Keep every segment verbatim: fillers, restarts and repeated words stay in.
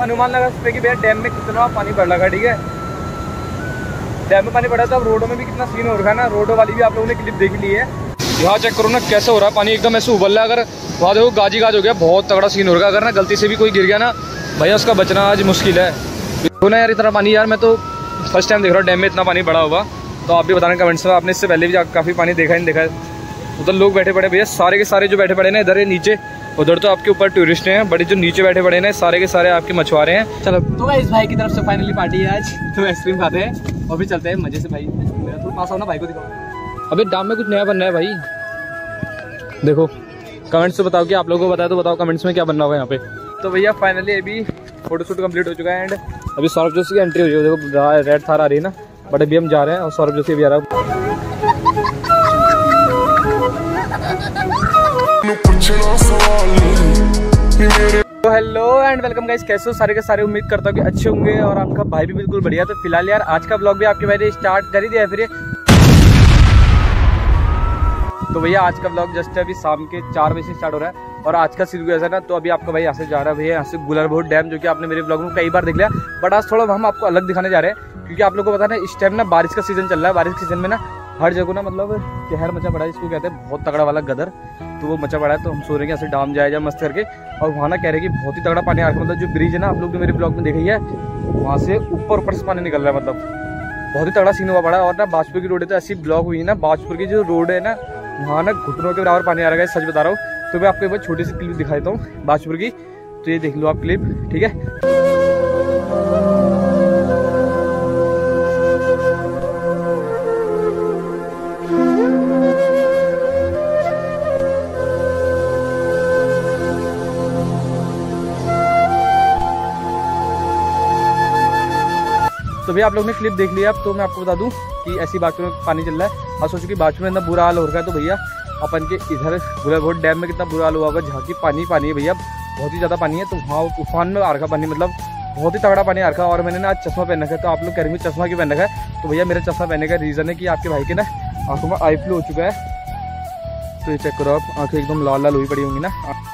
अनुमान लगा सकते कि भैया डैम में कितना पानी बढ़ लगा। ठीक है, डैम में पानी बढ़ा था, अब रोडों में भी कितना सीन हो रखा है ना। रोडों वाली भी आप लोगों ने क्लिप देख ली है। यहाँ चेक करो ना कैसे हो रहा है पानी, एकदम ऐसे उबल रहा है। अगर वहाँ देखो गाजी गाज हो गया, बहुत तगड़ा सीन हो रहा है। अगर ना गलती से भी कोई गिर गया ना भैया, उसका बचना आज मुश्किल है। देखो ना यार इतना पानी, यार मैं तो फर्स्ट टाइम देख रहा हूँ डैम में इतना पानी बढ़ा हुआ। तो आप भी बताना कमेंट्स में, आपने इससे पहले भी काफ़ी पानी देखा नहीं देखा है। उधर लोग बैठे पड़े भैया, सारे के सारे जो बैठे पड़े ना इधर है नीचे, उधर तो आपके ऊपर टूरिस्ट हैं, बड़े जो नीचे बैठे पड़े ना सारे के सारे आपके मछुआरे हैं। चलो तो इस भाई की तरफ से फाइनली पार्टी है आज, तो आइसक्रीम खाते हैं और भी चलते हैं मजे से। भाई थोड़ा पास आओ ना, भाई को दिखाओ। अबे डैम में कुछ नया बनना है भाई, देखो कमेंट्स में बताओ कि आप लोगों को बताया तो बताओ कमेंट्स में क्या बनना होगा यहाँ पे। तो भैया फाइनली अभी फोटोशूट कंप्लीट हो चुका है एंड अभी सौरभ जोशी की एंट्री हो रही है। देखो रेड थार आ रही है ना, बट अभी हम जा रहे हैं और सौरभ जोशी भी आ रहा है। तो हेलो एंड वेलकम गाइस, कैसे हो सारे के सारे। उम्मीद करता हूँ कि अच्छे होंगे और आपका भाई भी बिल्कुल बढ़िया। तो फिलहाल यार आज का ब्लॉग भी आपके भाई ने स्टार्ट कर ही दिया है फिर। तो भैया आज का ब्लॉग जस्ट अभी शाम के चार बजे से स्टार्ट हो रहा है और आज का सीन ऐसा ना, तो अभी आपका भाई यहाँ से जा रहा है भैया, यहाँ से गुलरभोट डैम, जो कि आपने मेरे ब्लॉग में कई बार देख लिया, बट आज थोड़ा हम आपको अलग दिखाने जा रहे हैं। क्योंकि आप लोगों को पता है इस टाइम ना बारिश का सीजन चल रहा है। बारिश के सीजन में ना हर जगह ना मतलब कहर मचा पड़ा है, इसको कहते हैं बहुत तगड़ा वाला गदर, तो वो मचा पड़ा है। तो हम सोच रहे हैं ऐसे डाम जाए जाए मस्त करके, और वहाँ ना कह रहे हैं कि बहुत ही तगड़ा पानी आ रहा है। मतलब जो ब्रिज है ना, आप लोग ने मेरे ब्लॉग में देखी है, वहाँ से ऊपर ऊपर से पानी निकल रहा है, मतलब बहुत ही तगड़ा सीन हुआ पड़ा है। और ना बाजपुर की रोड है तो ऐसी ब्लॉक हुई है ना, बाजपुर की जो रोड है ना वहाँ ना घुटनों के बराबर पानी आ रहा है, सच बता रहा हूँ। तो मैं आपको एक बार छोटी सी क्लिप दिखा देता हूँ बाजपुर की, तो ये देख लो आप क्लिप, ठीक है। तो भैया आप लोग ने क्लिप देख लिया। अब तो मैं आपको बता दूं कि ऐसी बाजपुर में पानी चल रहा है और सोचो कि बाजपुर में इतना बुरा हाल हो रहा है। तो भैया अपन के इधर गुलरभोट डैम में कितना बुरा हाल हुआ होगा, जहाँ की पानी पानी है भैया, बहुत ही ज़्यादा पानी है। तो वहाँ तूफान में आ रखा पानी, मतलब बहुत ही तगड़ा पानी आ रखा। और मैंने ना आज चश्मा पहन रखा है, तो आप लोग कहेंगे चश्मा क्यों पहन रखा है। तो भैया मेरा चश्मा पहनने का रीज़न है कि आपके भाई के ना आँखों में आई फ्लू हो चुका है। तो ये चेक करो आप, आँखें एकदम लाल लाल हुई पड़ी होंगी ना,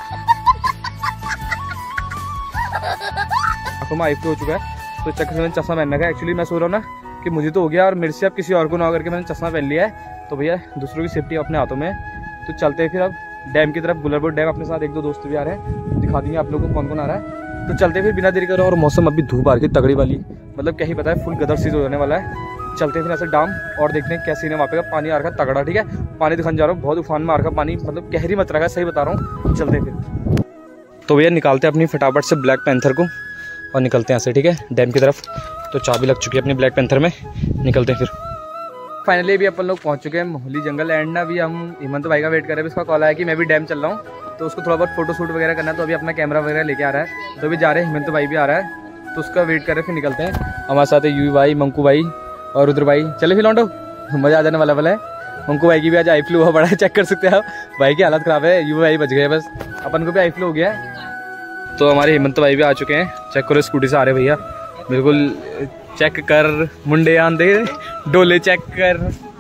आँखों में आई फ्लू हो चुका है। तो चक्कर से मैंने चश्मा पहन रखा है। एक्चुअली मैं सोच रहा हूँ ना कि मुझे तो हो गया और मेरे से अब किसी और को ना करके मैंने चश्मा पहन लिया है। तो भैया दूसरों की सेफ्टी अपने हाथों में। तो चलते हैं फिर अब डैम की तरफ, गुलरभोट डैम। अपने साथ एक दो दोस्त भी आ रहे हैं, दिखा देंगे आप लोगों को कौन कौन आ रहा है। तो चलते फिर बिना देरी करो। और मौसम अभी धूप आ रही है तगड़ी वाली, मतलब क्या ही पता है, फुल गदर सीज होने वाला है। चलते हैं फिर ऐसे डाम और देखते हैं कैसे वहाँ पे पानी आ रखा है तगड़ा, ठीक है। पानी दिखाने जा रहा हूँ, बहुत उफान में आ रखा पानी, मतलब कहरी मत रखा है, सही बता रहा हूँ। चलते हैं फिर। तो भैया निकालते हैं अपनी फटाफट से ब्लैक पैंथर को और निकलते हैं ऐसे, ठीक है, डैम की तरफ। तो चाबी लग चुकी है अपनी ब्लैक पैंथर में, निकलते हैं फिर। फाइनली भी अपन लोग पहुंच चुके हैं मोहली जंगल एंड ना। अभी हम हेमंत भाई का वेट कर रहे हैं, उसका कॉल आया कि मैं भी डैम चल रहा हूँ, तो उसको थोड़ा बहुत फोटो शूट वगैरह करना है। तो अभी अपना कैमरा वगैरह लेके आ रहा है, तो अभी जा रहे हैं। हेमंत भाई भी आ रहा है, तो उसका वेट कर रहे, फिर निकलते हैं। हमारे साथ है यू भाई, मंकू भाई और रुद्र भाई। चले फिर लौंडो, मज़ा आ जाने वाला वाला है। मंकू भाई की भी आज आई फ्लू हुआ पड़ा है, चेक कर सकते हैं आप, भाई की हालत ख़राब है। यू भाई बच गए, बस अपन को भी आई फ्लू हो गया है। तो हमारे हेमंत भाई भी आ चुके हैं, चेक करो स्कूटी से आ रहे भैया, बिल्कुल चेक कर मुंडे आंधे डोले चेक कर।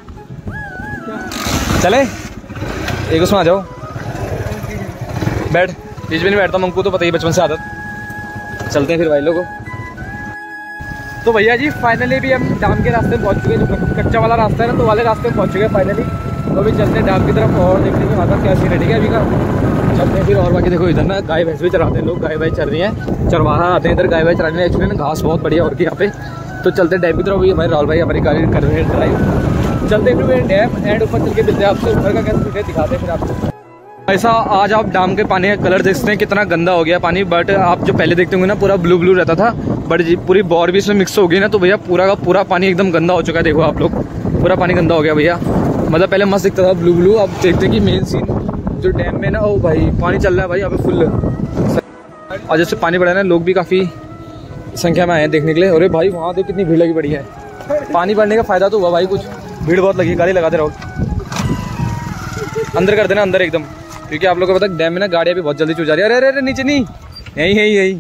चले एक उसमें आ जाओ, बैठ, बीच में नहीं बैठता मंकू, तो पता ही बचपन से आदत। चलते हैं फिर भाई लोगों। तो भैया जी फाइनली भी हम डाम के रास्ते में पहुंच चुके हैं, जो कच्चा वाला रास्ता है ना, तो वाले रास्ते में पहुंच चुके हैं फाइनली। तो अभी चलते हैं डाम की तरफ और देखते हैं वहाँ का क्या सीन है, ठीक है। अभी का चलते हैं फिर। और बाकी देखो इधर ना गाय भैंस भी चराते हैं लोग, गाय भैंस चल रही हैं, चरवाहा आते हैं इधर गाय भैंस चराने। एक्चुअली ना घास बहुत बढ़िया और की यहाँ पे। तो चलते हैं डैम की तरफ। अभी हमारे राहुल भाई हमारी गाड़ी कर रहे हैं ड्राइव। चलते हैं फिर डैम एंड ऊपर चल के मिलते हैं आपसे, ऊपर का कैसे दिखाते हैं फिर आपको। ऐसा आज आप डैम के पानी का कलर देखते हैं कितना गंदा हो गया पानी, बट आप जो पहले देखते होंगे ना पूरा ब्लू ब्लू रहता था, बट पूरी बॉर भी इसमें मिक्स हो गई ना, तो भैया पूरा का पूरा पानी एकदम गंदा हो चुका है। देखो आप लोग, पूरा पानी गंदा हो गया भैया, मतलब पहले मस्त दिखता था ब्लू ब्लू। अब देखते हैं कि मेन सीन जो डैम में ना, ओ भाई पानी चल रहा है भाई यहाँ पे फुल। और जैसे पानी बढ़ा है ना, लोग भी काफ़ी संख्या में आए हैं देखने के लिए। अरे भाई वहाँ देख कितनी भीड़ लगी पड़ी है। पानी बढ़ने का फायदा तो हुआ भाई, कुछ भीड़ बहुत लगी, गाड़ी लगा दे रहो, अंदर कर देना अंदर एकदम, क्योंकि आप लोगों को पता है डैम में ना गाड़ियाँ भी बहुत जल्दी चूज जा रही है। अरे अरे नीचे नहीं, यही यही यही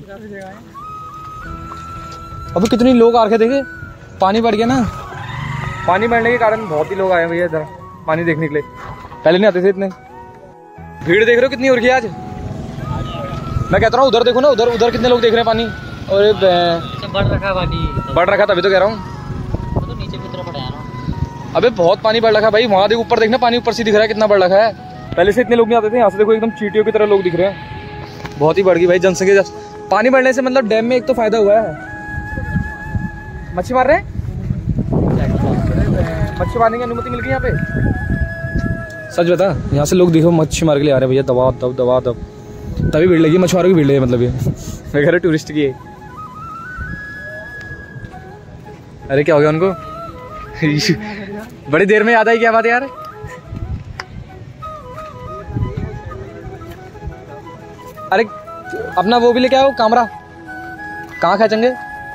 अब कितनी लोग आ रखे, देखे पानी बढ़ गया ना, पानी बढ़ने के कारण बहुत ही लोग आए भैया इधर पानी देखने के लिए, पहले नहीं आते थे इतने। भीड़ देख रहे हो कितनी हो रही है आज, मैं कहता रहा हूँ उधर देखो ना, उधर उधर कितने लोग देख रहे हैं पानी, अरे बढ़ रखा पानी, बढ़ रखा तभी तो कह रहा हूँ, तो नीचे की तरफ पड़ा है ना। अबे बहुत पानी बढ़ रखा है भाई, वहाँ देख ऊपर देखना, पानी ऊपर से दिख रहा है कितना बढ़ रखा है। पहले से इतने लोग नहीं आते थे, यहाँ से देखो एकदम चींटियों की तरह लोग दिख रहे हैं। बहुत ही बढ़ गई भाई जनसंख्या। पानी बढ़ने से मतलब डैम में एक तो फायदा हुआ है, मच्छी मार रहे हैं, मच्छी मारने की अनुमति मिल गई यहाँ पे। सच बता, यहाँ से लोग देखो मच्छी मार के लिए आ रहे हैं भैया, दबा दब दबा दब, तभी भीड़ लगी, मछुआरों की भीड़ लगी मतलब ये मैं कह रहा टूरिस्ट की है। अरे क्या हो गया उनको बड़ी देर में याद आई क्या बात है यार। अरे अपना वो भी लेके आओ कैमरा, कहाँ खींचेंगे।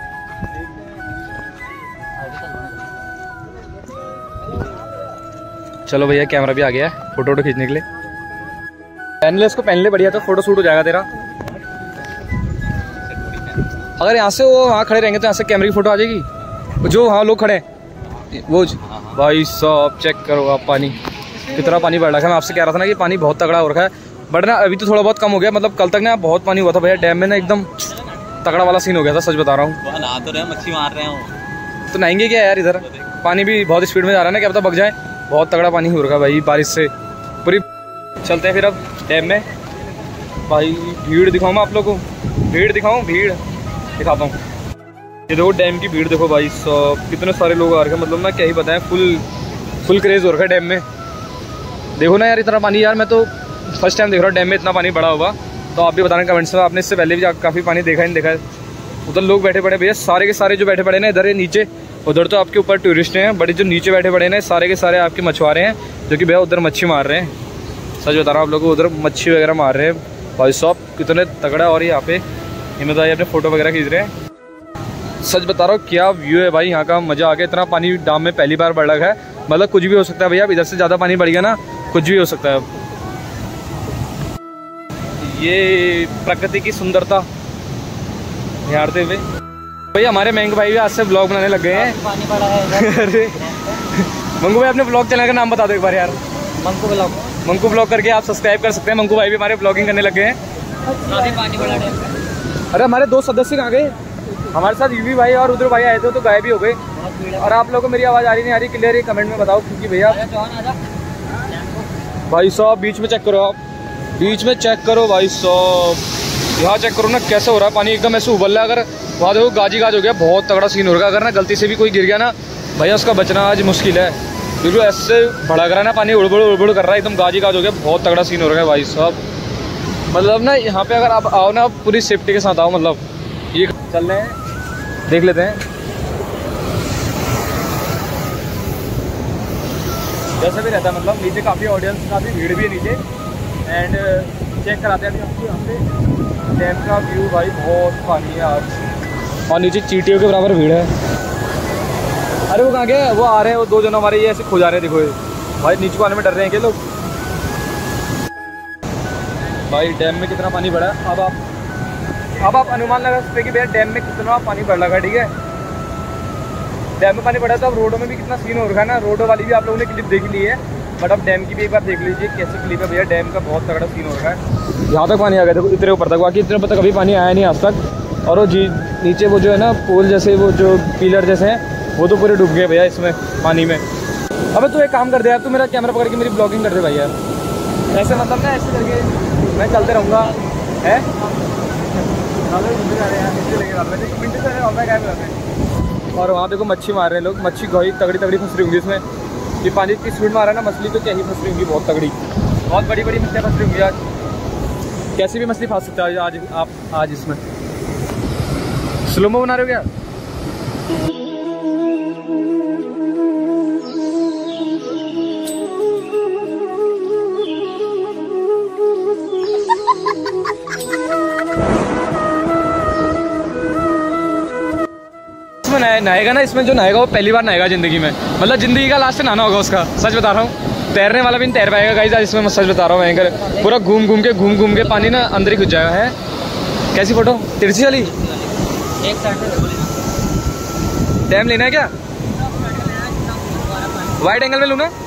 चलो भैया कैमरा भी आ गया है फोटो वोटो खींचने के लिए। पहन ले इसको, पहन ले, बढ़िया तो फोटो शूट हो जाएगा तेरा। अगर यहाँ से वो वहाँ खड़े रहेंगे तो यहाँ से कैमरे की फोटो आ जाएगी। जो हाँ लोग खड़े हैं वो भाई साहब चेक करो आप, पानी कितना पानी बढ़ रहा है। मैं आपसे कह रहा था ना कि पानी बहुत तगड़ा हो रखा है, बट ना अभी तो थोड़ा बहुत कम हो गया। मतलब कल तक ना बहुत पानी हुआ था भैया डैम में ना, एकदम तगड़ा वाला सीन हो गया था, सच बता रहा हूँ। नहा तो रहे, मच्छी मार रहे हैं तो नहाएंगे क्या यार, इधर पानी भी बहुत स्पीड में जा रहा है ना, क्या पता बग जाए। बहुत तगड़ा पानी हो रखा है भाई बारिश से पूरी। चलते हैं फिर अब डैम में। भाई भीड़ दिखाऊँ मैं आप लोगों को, भीड़ दिखाऊँ, भीड़ दिखाता हूँ। ये देखो डैम की भीड़ देखो भाई सब, कितने सारे लोग आ रखे हैं, मतलब ना क्या ही बताएं, फुल फुल क्रेज हो रखा है डैम में। देखो ना यार इतना पानी, यार मैं तो फर्स्ट टाइम देख रहा हूँ डैम में इतना पानी बड़ा हुआ। तो आप भी बताना कमेंट्स में, आपने इससे पहले भी काफ़ी पानी देखा है नहीं देखा है। उधर लोग बैठे पड़े भैया, सारे के सारे जो बैठे पड़े ना इधर नीचे, उधर तो आपके ऊपर टूरिस्ट हैं, बड़े जो नीचे बैठे पड़े हैं सारे के सारे आपके मछुआरे हैं, जो कि भैया उधर मच्छी मार रहे हैं। सच बता रहा हूँ आप लोगों को, उधर मच्छी वगैरह मार रहे हैं भाई साहब, कितने तगड़ा। और यहाँ पे हिम्मत आई अपने फोटो वगैरह खींच रहे हैं। सच बता रहा हूँ क्या व्यू है भाई यहाँ का, मज़ा आ गया। इतना पानी डैम में पहली बार बढ़ रहा है, मतलब कुछ भी हो सकता है भैया, इधर से ज़्यादा पानी बढ़ गया ना, कुछ भी हो सकता है। ये प्रकृति की सुंदरता निहारते हुए भैया हमारे मैंगो भाई भी आज से ब्लॉग बनाने लग गए हैं। पानी पड़ा है अरे मंगू भाई अपने ब्लॉग चैनल का नाम बता दो एक बार यार। मंकू ब्लॉग, मंकू ब्लॉग करके आप सब्सक्राइब कर सकते हैं। मंकू भाई भी हमारे ब्लॉगिंग करने लग गए हैं। पानी पड़ा है। अरे हमारे दो सदस्य कहाँ गए, हमारे साथ यूवी भाई और उधर भाई आए थे तो गायब भी हो गए। और आप लोगों को मेरी आवाज़ आ रही नहीं आ रही क्लियर, कमेंट में बताओ, क्योंकि भैया भाई साहब बीच में चेक करो, आप बीच में चेक करो भाई साहब, यहाँ चेक करो ना कैसे हो रहा है पानी, एकदम ऐसे उबल रहा है। अगर वहाँ देखो गाजी गाज हो गया, बहुत तगड़ा सीन हो रहा है। अगर ना गलती से भी कोई गिर गया ना भैया उसका बचना आज मुश्किल है, क्योंकि ऐसे भड़क रहा है ना पानी, उड़बड़ उड़बड़ कर रहा है, एकदम गाजी गाज हो गया, बहुत तगड़ा सीन हो रहा है भाई साहब। मतलब ना यहाँ पे अगर आप आओ ना पूरी सेफ्टी के साथ आओ, मतलब ये चल रहे हैं देख लेते हैं जैसा भी रहता है। मतलब नीचे काफ़ी ऑडियंस, काफ़ी भीड़ भी है नीचे, एंड चेक कराते हैं अभी यहाँ पे डैम का व्यू। भाई बहुत पानी है आज, और नीचे चींटियों के बराबर भीड़ है। अरे वो कहाँ गए, वो आ रहे हैं वो दो जन हमारे, ये ऐसे खो जा रहे हैं। देखो ये भाई नीचे को आने में डर रहे हैं क्या लोग। भाई डैम में कितना पानी बढ़ा है, अब आप अब आप अनुमान लगा सकते हैं कि भैया डैम में कितना पानी बढ़ लगा। ठीक है, डैम में पानी बढ़ा तो अब रोडों में भी कितना सीन हो रखा है ना। रोडों वाली भी आप लोगों ने क्लिप देख ली है, बट अब डैम की भी एक बार देख लीजिए कैसे क्लिप है भैया। डैम का बहुत तगड़ा सीन हो रखा है, यहाँ तक पानी आ गया देखो, इतने ऊपर तक, बाकी इतने ऊपर तक कभी पानी आया नहीं आज तक। और वो जी नीचे वो जो है ना पोल जैसे, वो जो पिलर जैसे हैं, वो तो पूरे डूब गए भैया इसमें पानी में। अबे तू एक काम कर दे यार, तू मेरा कैमरा पकड़ के मेरी ब्लॉगिंग कर दे भाई यार, ऐसे मतलब ना ऐसे करके मैं चलते रहूँगा है। और वहाँ देखो मच्छी मार रहे हैं लोग, मच्छी गई तगड़ी तगड़ी फंस रही होंगी इसमें। ये पानी इतनी स्पीड में आ रहा है ना, मछली तो क्या ही फंस रही होंगी, बहुत तगड़ी, बहुत बड़ी बड़ी मछलियाँ फंस रही होंगी आज। कैसी भी मछली फंस सकता है आज आप आज इसमें। स्लोमो बना रहे हो क्या? नहाएगा ना इसमें, जो नहाएगा वो पहली बार नहाएगा जिंदगी में, मतलब जिंदगी का लास्ट नहाना होगा उसका। सच बता रहा हूँ, तैरने वाला भी नहीं तैर पाएगा गाइस आज इसमें। मैं सच बता रहा हूँ, भयंकर पूरा घूम घूम के घूम घूम के पानी ना अंदर ही घुस जाएगा। है कैसी फोटो, तिरछी वाली एक डैम लेना है क्या? वाइड एंगल में लूँगा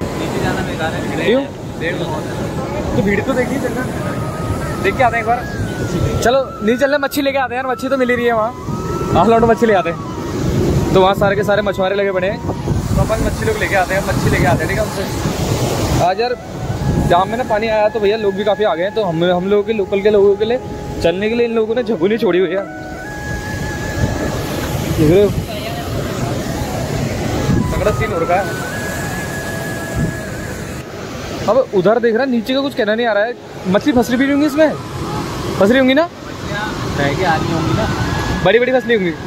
तो भीड़ तो देखिए, देख के आते हैं एक बार। चलो नहीं चलने, मच्छी लेके आते हैं यार, मच्छी तो मिल ही रही है वहाँ। आल आउट मच्छी ले आते हैं, तो वहाँ सारे के सारे मछुआरे लगे पड़े हैं, तो अपन मच्छी लोग लेके आते हैं, मच्छी लेके आते हैं, ठीक है हमसे। आज यार जाम में ना पानी आया तो भैया लोग भी काफ़ी आ गए हैं, तो हम हम लोगों के लोकल के लोगों के लिए चलने के लिए इन लोगों ने झगुनी छोड़ी हुई है। तगड़ा सीन हो रखा है। अब उधर देख रहा है, नीचे का कुछ कहना नहीं आ रहा है, मछली फंस रही भी होंगी इसमें, फंस रही होंगी ना, आ रही होंगी ना, बड़ी बड़ी फंसली होंगी।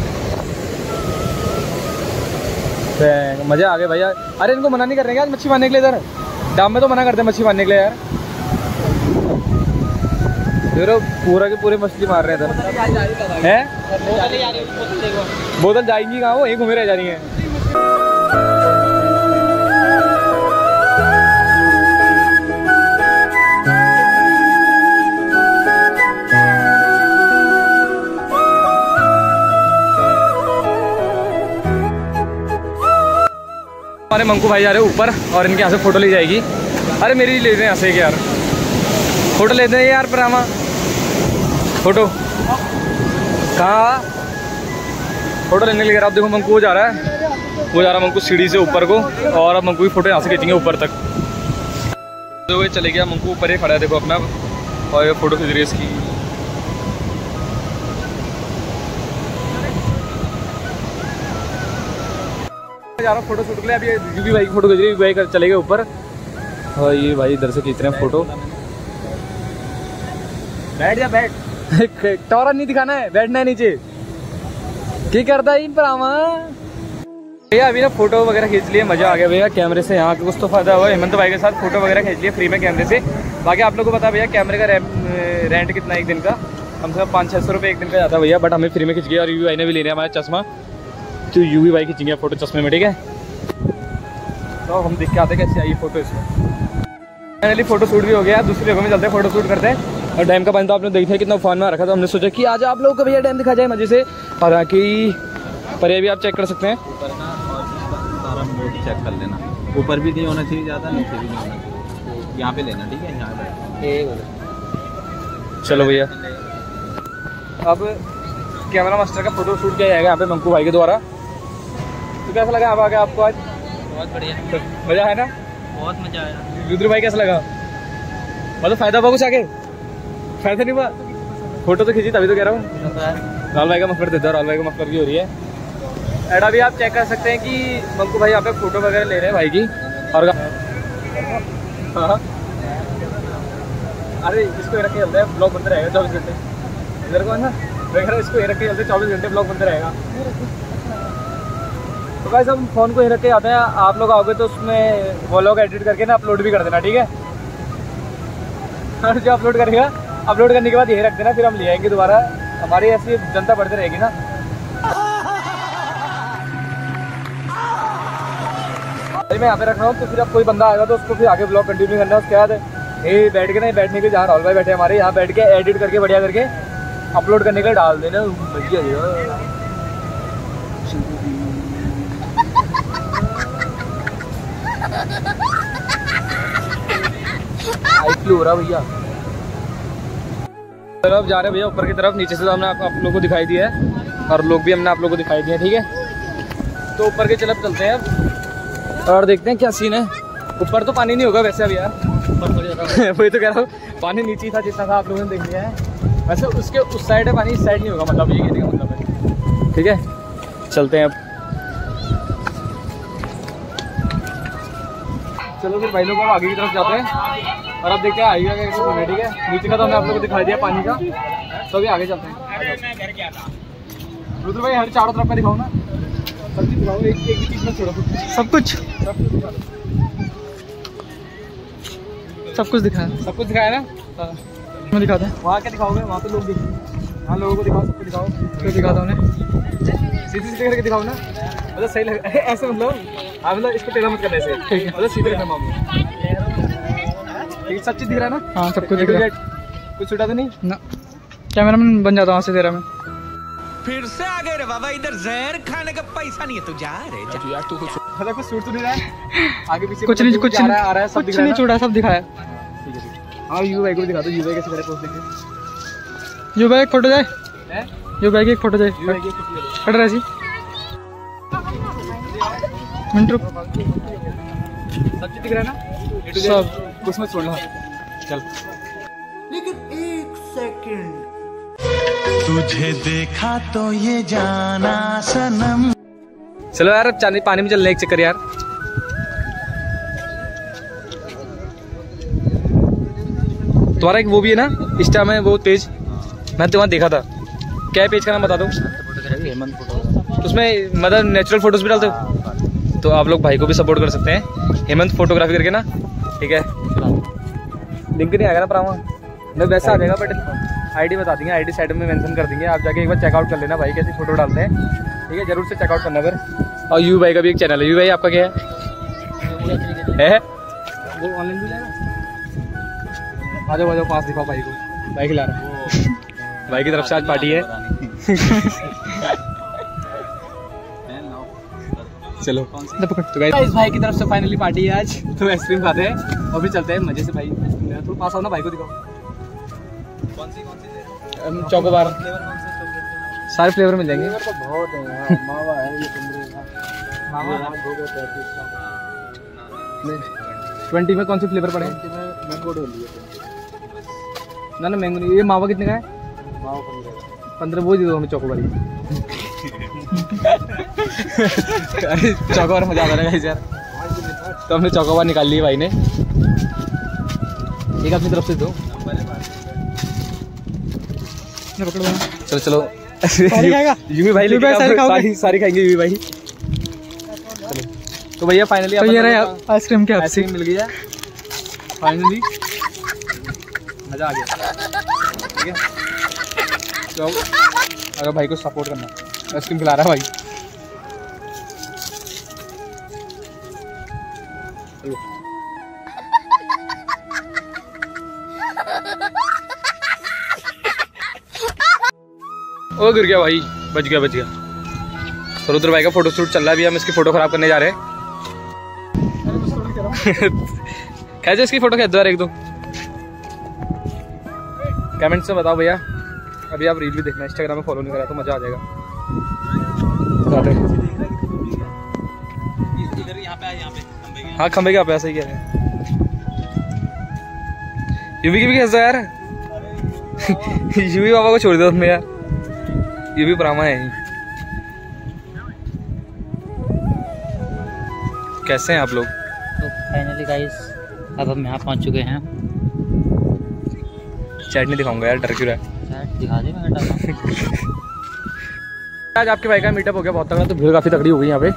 मजा आ गया भैया। अरे इनको मना नहीं कर रहे हैं आज मच्छी मारने के लिए, इधर डाम में तो मना करते हैं मच्छी मारने के लिए यार। देखो पूरा के पूरे मछली मार रहे हैं इधर हैं। बोतल जाएंगी कहाँ, वो यहीं घूमे रह जा रही है। हमारे मंकू भाई जा रहे हैं ऊपर और इनके यहाँ से फोटो ली जाएगी। अरे मेरी ले रहे हैं यहाँ से यार, फोटो लेते हैं यार परामा, फोटो कहाँ, फोटो लेने के लिए। आप देखो मंकू वो जा रहा है, वो जा रहा है मंकू सीढ़ी से ऊपर को, और अब मंकू की फोटो यहाँ से खींचेंगे ऊपर तक। तो ये चले गया मंकू, ऊपर ही खड़ा है देखो अपना, और ये फोटो खींच रही है इसकी। जा रहा हूँ फोटो शूट के लिए, अभी यूवी भाई की फोटो खींच रही है, यूवी भाई चले गए ऊपर, और ये भाई इधर से खींच रहे हैं फोटो। बैठ जा बैठ, टॉरा नहीं दिखाना है, बैठना है नीचे। क्या करता है परामा भैया, अभी ना फोटो वगैरह खींच लिए, मजा आ गया भैया कैमरे से। यहाँ कुछ तो फायदा हुआ, हेमंत भाई के साथ फोटो वगैरह खींच लिए फ्री में कैमरे से। बाकी आप लोगों को पता भैया कैमरे का रेंट कितना एक दिन का, कम से कम पाँच छः सौ रुपये एक दिन का जाता है भैया, बट हमें फ्री में खींच गया। और यूवी भाई ने भी ले लिया हमारा चश्मा, तो यूवी भाई खींचेंगे फोटो चश्मे में, ठीक है। तो हम देख के आते कैसे आई फोटो इसमें। फाइनली फोटो शूट भी हो गया, दूसरी जगह में चलते हैं फोटो शूट करते हैं। और डैम का पानी तो आपने देखा है कितना उफान में आ रखा था, तो हमने सोचा कि आज आप लोगों को भैया डैम दिखा जाए मजे से। और बाकी पर ये भी आप चेक कर सकते हैं, ऊपर ना और सारा मोड चेक कर लेना, ऊपर भी नहीं होना चाहिए ज़्यादा, नीचे भी नहीं होना चाहिए, यहाँ पे लेना, ठीक है। यहाँ चलो भैया अब कैमरा मास्टर का फोटो शूट किया जाएगा यहाँ पे मंकू भाई के द्वारा। तो कैसा लगा अब आगे आपको आज? बहुत बढ़िया, मजा है ना, बहुत मजा आया। रुद्र भाई कैसा लगा? मतलब फायदा हुआ कुछ आगे? फायदा नहीं हुआ, फोटो तो खींची तभी तो कह रहा हूँ। राहुल भाई का मफलर देता है, राहुल भाई का मफलर की हो रही है। एडा भी आप चेक कर सकते हैं कि मंकू भाई यहाँ पे फोटो वगैरह ले रहे हैं भाई की। और हाँ अरे इसको रख के चलते हैं, ब्लॉग बनते रहेगा चौबीस घंटे। इधर को है ना वगैरह, इसको रख के चलते चौबीस घंटे ब्लॉग बनते रहेगा। तो भाई सब फ़ोन को ही रख के आते हैं, आप लोग आओगे तो उसमें वो लोग एडिट करके ना अपलोड भी कर देना, ठीक है। और जो अपलोड करेगा, अपलोड करने के बाद यही रख देना, फिर हम ले आएंगे दोबारा। हमारी ऐसी जनता बढ़ती रहेगी ना। मैं यहाँ पे रख रहा हूँ, तो फिर अब कोई बंदा आएगा तो उसको फिर आगे ब्लॉग कंटिन्यू करना है। उसके बाद ये बैठ के ना, बैठने के जहाँ राहुल भाई बैठे हमारे, यहाँ बैठ के एडिट करके बढ़िया करके अपलोड करने के लिए डाल देना। भैया हो रहा भैया, अब जा रहे हैं भैया ऊपर की तरफ। नीचे से तो हमने आप, आप लोगों को दिखाई दिया है, और लोग भी हमने आप लोगों को दिखाई दिए, ठीक है। तो ऊपर की तरफ चलते हैं अब और देखते हैं क्या सीन है। ऊपर तो पानी नहीं होगा वैसे अभी यार, वही तो कह रहा हूँ, पानी नीचे था जितना था आप लोगों ने देख लिया है। वैसे उसके उस साइड है पानी, इस साइड नहीं होगा, मतलब ये कहने का मतलब है, ठीक है। चलते हैं अब, चलो फिर भाई लोग अब आगे की तरफ जाते हैं और अब देखते हैं आएगा कैसे होना है, ठीक है। नीचे का तो हमने आप लोगों को दिखाई दिया पानी का, तो अभी आगे चलते हैं। रुद्र भाई हर चारों तरफ का दिखाओ ना, सब चीज दिखाओ, एक एक भी चीज में छोड़ो, सब कुछ सब कुछ दिखाया, सब कुछ दिखाया ना। मैं दिखाता हूँ, वहाँ क्या दिखाओगे? वहाँ तो लोग दिखाओ, वहाँ लोगों को दिखाओ, सबको दिखाओ, तो दिखाता हूँ उन्हें, सीधे सीधे करके दिखाओ ना, मतलब सही लग ऐसे, मतलब हाँ मतलब इसको टेढ़ा मत करना ऐसे, ठीक है, मतलब सीधे रखना मामला, ठीक। सब चीज़ दिख रहा है ना? हाँ सब कुछ दिख रहा है, कुछ छूटा तो नहीं ना। कैमरा मैन बन जाता हूँ से तेरा में। फिर से आ गए रे बाबा, इधर जहर खाने का पैसा नहीं है, तू जा रे जा यार, तू कुछ मतलब कुछ शूट तो नहीं रहा है आगे पीछे, कुछ नहीं, कुछ नहीं आ रहा है, सब कुछ नहीं छूटा, सब दिखाया। ठीक है ठीक है। हाँ यू भाई को भी दिखा दो, यू भाई कैसे करे पोस्ट देखे। यू भाई एक फोटो जाए, यू भाई की एक फोटो जाए कट रहा सी मिनट रुक। सब चीज दिख रहा है ना, सब उसमें छोड़ लो। चल लेकिन एक सेकंड, तुझे देखा तो ये जाना सनम। चलो यार अब चांदी पानी में चलने एक चक्कर यार। तुम्हारा एक वो भी है ना इंस्टा में वो पेज, मैं तुम्हारा देखा था, क्या है पेज का नाम बता दो। उसमें मतलब नेचुरल फोटोज भी डालते हो, तो आप लोग भाई को भी सपोर्ट कर सकते हैं, हेमंत फोटोग्राफी करके ना, ठीक है। लिंक नहीं आएगा ना प्रामा, नहीं वैसे आ जाएगा, बट आईडी बता देंगे, आईडी साइड में मेंशन कर देंगे, आप जाके एक बार चेकआउट कर लेना भाई कैसी फोटो डालते हैं, ठीक है, जरूर से चेकआउट करना फिर। और यू भाई का भी एक चैनल है। यू भाई आपका क्या है, है? वो ऑनलाइन भी जाएगा। आ जाओ आ जाओ पास दिखाओ भाई को, भाई खिला रहा भाई की तरफ से आज पार्टी है। चलो तो गाइस भाई की तरफ से फाइनली पार्टी है आज, तो आइसक्रीम खाते हैं और भी चलते हैं मजे से भाई। थोड़ा पास आओ ना, भाई को दिखाओ। कौन सी कौन सी चोकोबार फ्लेवर कौन से? सारे फ्लेवर मिल जाएंगे। तो बहुत है यार, मावा है ये ट्वेंटी में कौन से फ्लेवर पड़े? मैंगो डोली ना ना मैंगो नहीं। ये मावा कितने का है? मावा पंद्रह पंद्रह वो दे दो हमें चोकोबार। अरे चोकोबार मजा आ रहा है यार, तो हमने चोकोबार निकाल ली भाई ने, एक अपनी तरफ से दो। चलो चलो यूवी भाई लेके सारी सारी खाएंगे यूवी भाई। चलो तो भैया फाइनली तो ये रहा आइसक्रीम के आपसे आइसक्रीम मिल गई है फाइनली, मजा आ गया, ठीक है। तो अगर भाई को सपोर्ट करना, आइसक्रीम खिला रहा है भाई। ओ गिर गया भाई, बच गया बच गया। तो रुद्र भाई का फोटो शूट चल रहा है, अभी हम इसकी फोटो खराब करने जा रहे हैं। कैसे इसकी फोटो खींच दो यार एक दो, कमेंट से बताओ भैया। अभी आप रील भी देखना, इंस्टाग्राम में फॉलो नहीं करा तो मजा आ जाएगा। इधर यहाँ पे यहाँ पे खंबे के। हाँ खंबे के आप ऐसा ही कह रहे हैं। यूवी की भी कैसा यार। यूवी बाबा को छोड़ दो उसमें यार, ये भी प्रामा है ही। कैसे हैं आप लोग? तो फाइनली गाइस अब हम यहाँ पहुँच चुके हैं। चैट नहीं दिखाऊंगा यार, डर क्यों रहा है। चैट दिखा दे, मैं हटाता हूँ। आज आपके भाई का मीटअप हो गया बहुत तगड़ा, तो भीड़ काफ़ी तगड़ी हो गई यहाँ पे,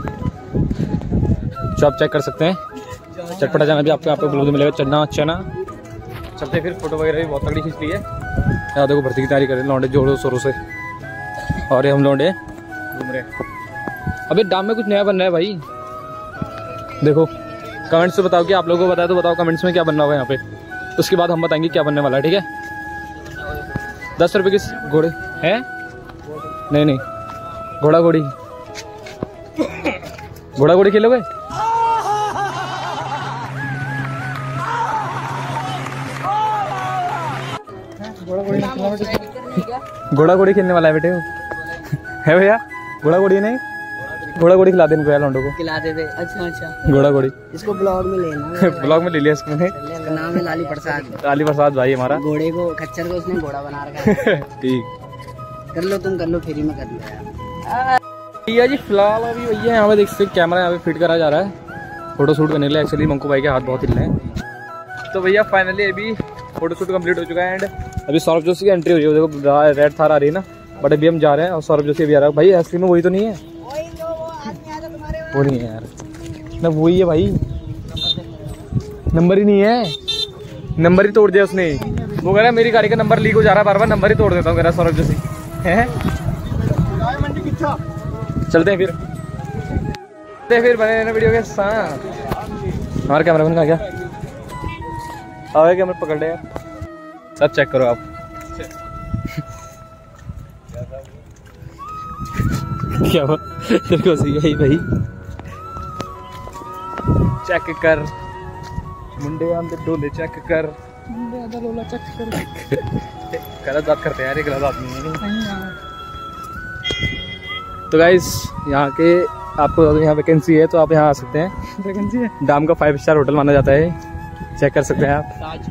जो आप चेक कर सकते हैं। चटपटा जाना भी आपको यहाँ पे ब्लू मिलेगा, चना चना। चलते फिर, फोटो वगैरह भी बहुत तगड़ी खींच ली है। यहाँ देखो भर्ती की तैयारी करें लौंडे जोरों शोरों से, और ये हम लौंडे घूम रहे हैं। अबे डाम में कुछ नया बन रहा है भाई, देखो कमेंट्स में बताओ कि आप लोगों को बताया तो बताओ कमेंट्स में क्या बनना होगा यहाँ पे, उसके बाद हम बताएंगे क्या बनने वाला है, ठीक है। दस रुपये की घोड़े हैं? नहीं नहीं, घोड़ा घोड़ी, घोड़ा घोड़ी खेलोगे? घोड़ा घोड़ी खेलने वाला है बेटे वो, है भैया? घोड़ा घोड़ी नहीं, घोड़ा घोड़ी खिला दे इनको यार, लौंडों को खिला दे दे। अच्छा अच्छा, घोड़ा घोड़ी इसको ब्लॉग में लेना। ब्लॉग में ले लिया इसको मैंने। इसका नाम है लाली प्रसाद। लाली प्रसाद भाई हमारा। घोड़े को, खच्चर को उसने घोड़ा बना रखा है। ठीक कर लो तुम, कर लो, फ्री में कर लो यार। भैया जी फिलहाल अभी भैया यहाँ पे देख सकते कैमरा यहाँ पे फिट करा जा रहा है फोटो शूट करने के लिए। एक्चुअली मंकू भाई के हाथ बहुत हिल रहे हैं। तो भैया फाइनली अभी फोटो शूट कंप्लीट हो चुका है, एंड अभी सौरभ जोशी की एंट्री हो रही है। देखो रेड थार आ रही है ना, बट अभी हम जा रहे हैं और सौरभ जोशी अभी आ रहा है। भाई असली में वही तो नहीं है? वो नहीं है यार ना, वही है भाई, नंबर ही नहीं है, नंबर ही तोड़ दिया उसने। वो कह रहा है मेरी गाड़ी का नंबर लीक हो जा रहा है बार बार, नंबर ही तोड़ देता हूँ कह रहा है सौरभ जोशी है। चलते हैं फिर, चलते फिर बने रहना वीडियो के साथ। हमारा कैमरामैन कहाँ गया? आवे कैमरा पकड़ ले यार, सब चेक करो आप। क्या हुआ तेरे को सही भाई? चेक कर मुंडे आंदे डोले, चेक कर मुंडे आंदे डोला, चेक कर। गलत बात करते हैं यार, ये गलत आदमी है। तो गाइस यहाँ के आपको अगर यहाँ वैकेंसी है तो आप यहाँ आ सकते हैं। वैकेंसी है, डाम का फाइव स्टार होटल माना जाता है, चेक कर सकते हैं आप।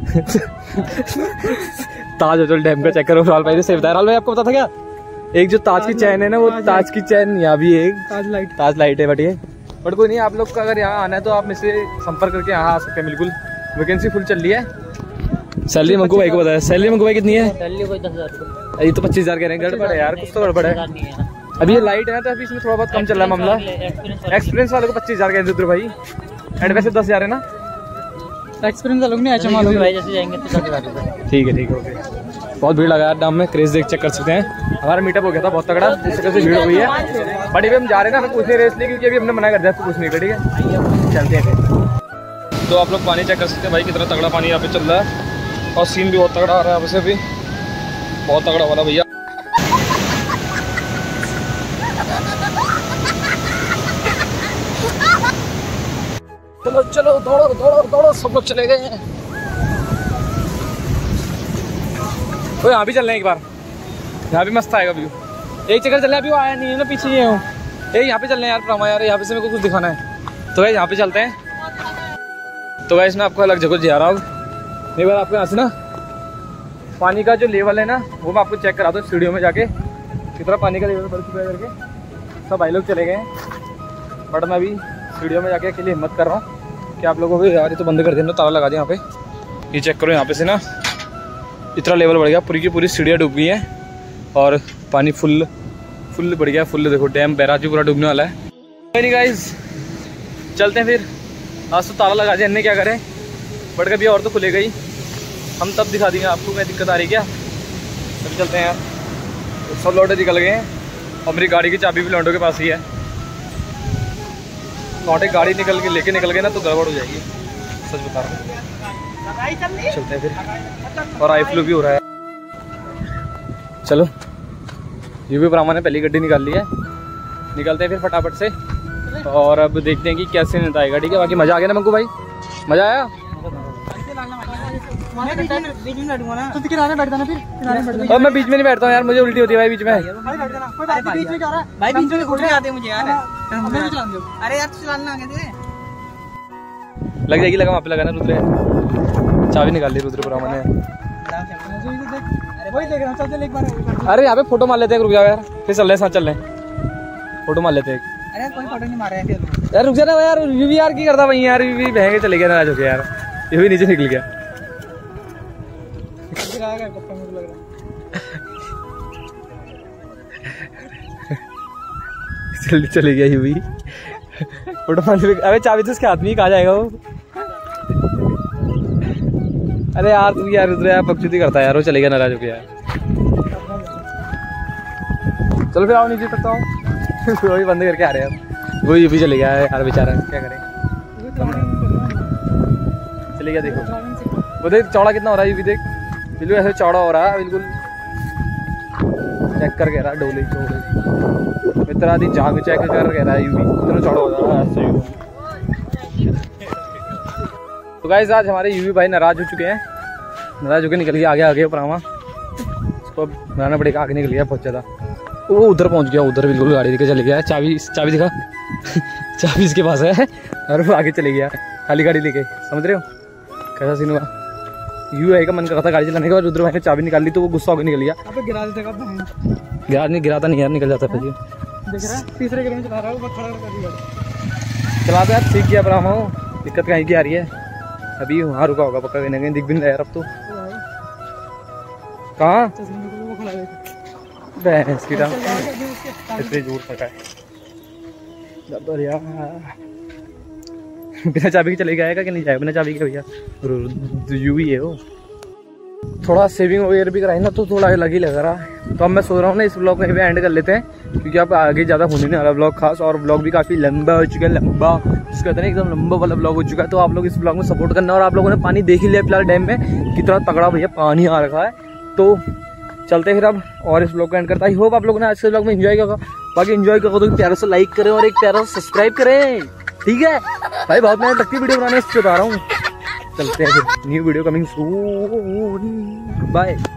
ताज होटल डैम का चेक करो। राहुल भाई ने सही बताया। राहुल भाई आपको पता था क्या, एक जो ताज की चैन है ना, वो ताज की चैन यहाँ भी एक ताज लाइट ताज लाइट है बट ये बट कोई नहीं, आप लोग का अगर यहाँ आना है तो आप मुझसे संपर्क करके यहाँ आ सकते हैं। बिल्कुल वैकेंसी फुल चल रही है। सैलरी मंगू भाई को बताया, सैलरी मंगू भाई कितनी है? ये तो पच्चीस हजार कह रहे हैं, गड़बड़ है यार, कुछ तो गड़बड़ है। अभी ये लाइट है ना तो अभी इसमें थोड़ा बहुत कम चल रहा है मामला। एक्सपीरियंस वाले को पच्चीस हजार कह रहे थे भाई, एंड वैसे दस हजार है ना एक्सपीरियंस लोग नहीं एचएम वालों भाई जैसे जाएंगे तो दस हजार रुपये। ठीक है ठीक है ओके। बहुत भीड़ लगा यार डाम में, क्रेज देख चेक कर सकते हैं। हमारा मीटअप हो गया था बहुत तगड़ा, इस तरह से भीड़ हुई है। बट अभी हम जा रहे हैं ना, हमें पूछने रेस लिए क्योंकि अभी हमने मना कर दिया कुछ नहीं। ठीक है चलते हैं। तो आप लोग पानी चेक कर सकते हैं भाई, कितना तगड़ा पानी यहाँ पे चल रहा है और सीन भी बहुत तगड़ा आ रहा है। वैसे भी बहुत तगड़ा वाला भैया। चलो चलो दौड़ो दौड़ो दौड़ो, सब लोग चले गए हैं। तो यहाँ भी चल रहे हैं एक बार, यहाँ भी मस्त आएगा व्यू। एक चक्कर चल रहा है, अभी वो आया नहीं है ना, पीछे ही हूँ। ये यहाँ पे चल रहे हैं यार प्रमा यार, यहाँ पे से मेरे को कुछ दिखाना है तो भाई यहाँ पे चलते हैं। तो भाई इसमें आपको अलग जगह जा रहा हूँ एक बार। आपके यहाँ से ना पानी का जो लेवल है ना वो मैं आपको चेक करा दूँ सीढ़ियों में जाके, कितना पानी का लेवल बढ़ चुका है करके। सब भाई लोग चले गए हैं बट मैं अभी सीढ़ियों में जाके अकेले हिम्मत कर रहा हूँ कि आप लोगों को यार ये तो बंद कर देना, ताला लगा दिया यहाँ पे। ये चेक करो यहाँ पे से ना इतना लेवल बढ़ गया, पूरी की पूरी सीढ़ियाँ डूब गई हैं और पानी फुल फुल बढ़ गया फुल। देखो डैम बैराज पूरा डूबने वाला है। नहीं गाइस चलते हैं फिर, आज तो ताला लगा दिया, अन्य क्या करें। बट कभी और तो खुलेगा ही, हम तब दिखा देंगे आपको। मैं दिक्कत आ रही क्या, तभी चलते हैं यार। तो सब लौटे निकल गए हैं और मेरी गाड़ी की चाबी भी लौटों के पास ही है। लौटे गाड़ी निकल के लेके निकल गए ना तो गड़बड़ हो जाएगी, सच बता रहा हूँ। चलते हैं फिर, और आई फ्लू भी हो रहा है। चलो ये भी ब्राह्मण ने पहली गड्डी निकाल ली है, निकलते हैं फिर फटाफट से। और अब देखते हैं कि कैसे नेता आएगा। ठीक है बाकी मजा आ गया ना मंकू भाई, मजा आया। तो किनारे बैठ जाना, फिर किनारे बैठ जाना। और मैं बीच में नहीं बैठता हूँ यार, मुझे उल्टी होती है भाई बीच में। भाई बैठ जाना, कोई बात नहीं, बीच में क्या हो रहा है भाई, बीच में घुटने आते हैं मुझे यार। हमें भी चलान दो। अरे यार चलाना आगे थे, लग जाएगी, लगा वहाँ पे लगाना। रुद्र चाबी निकाल ली रुद्र ब्राह्मण ने। वही देख रहा हूँ, चल चल एक बार। अरे यहाँ पे फोटो मार लेते हैं, रुक जाओ यार, फिर चल रहे साथ चल रहे फोटो मार लेते हैं। अरे कोई फोटो नहीं मारा है यार रुक जाना यार, ये भी यार की करता वही यार, ये भी बहके चले गया नाराज हो गया यार, ये भी नीचे निकल गया। जल्दी चले गया ये भी फोटो मार। अबे चाबी तो उसके हाथ में ही, कहाँ जाएगा वो। अरे यार तू यार रुद्र यार बकचोदी करता है यार, वो चले गया नाराज हो गया यार। चलो फिर आओ नीचे तक तो आओ। वही बंद करके आ रहे हैं यार, वो ये भी चले गया है यार बेचारा, क्या करें। चले गया, देखो वो देख चौड़ा कितना हो रहा है, ये भी देख बिल्कुल ऐसे चौड़ा हो रहा है बिल्कुल। चेक कर कह रहा है डोले चौड़े इतना दी जाग चेक कर कह रहा है, ये भी इतना चौड़ा हो रहा है। तो गाइस आज हमारे यूवी भाई नाराज हो चुके हैं, नाराज होकर निकल गया आगे आगे परामा, उसको बनाना पड़ेगा। आगे निकल गया बहुत ज़्यादा, वो उधर पहुंच गया, उधर बिल्कुल गाड़ी लेके चले गया। चाबी चाबी दिखा चाबी इसके पास है और वो आगे चले गया खाली गाड़ी लेके, समझ रहे हो कैसा सीन हुआ। यू आई का मन कर रहा था गाड़ी चलाने का, रुद्र भाई ने चाबी निकाल ली तो वो गुस्सा होकर निकल गया। गिरा देगा, गिरा नहीं गिराता नहीं यार, निकल जाता फिर। देख रहा है तीसरे गियर में चला रहा है, वो खड़ा कर दिया। चलाते यार सीख गया परामा, हो दिक्कत कहीं की आ रही है। अभी वहाँ रुका होगा पक्का, कहीं ना कहीं दिख भी नहीं रहा यार अब तो। कहाँ भैंस की टांग इसलिए जोर फटा है यार। बिना चाबी के चले जाएगा कि नहीं जाएगा बिना चाबी के भैया, यू ही है वो। थोड़ा सेविंग वगैरह भी कराई ना तो थोड़ा अलग ही लग रहा है। तो अब मैं सोच रहा हूँ ना इस ब्लॉग में एंड कर लेते हैं, क्योंकि आप आगे ज़्यादा होने नहीं वाला ब्लॉग खास, और ब्लॉग भी काफ़ी लंबा हो चुका है, लंबा जिसको कहते हैं एकदम लंबा वाला ब्लॉग हो चुका है। तो आप लोग इस ब्लॉग में सपोर्ट करना, और आप लोगों ने पानी देख ही लिया फिलहाल डैम में कितना तगड़ा भैया पानी आ रखा है। तो चलते फिर अब और इस ब्लॉग को एंड करता। आई होप आप लोगों ने आज के ब्लॉग में एंजॉय किया। बाकी एंजॉय करो तो प्यारा से लाइक करें और एक प्यारा से सब्सक्राइब करें, ठीक है भाई। बहुत मेहनत लगती है वीडियो बनाने से, बता रहा हूँ। चलते हैं फिर, new video coming soon, bye.